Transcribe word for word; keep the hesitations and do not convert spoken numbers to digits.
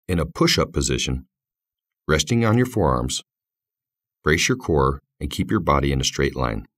In a push-up position, resting on your forearms, brace your core and keep your body in a straight line.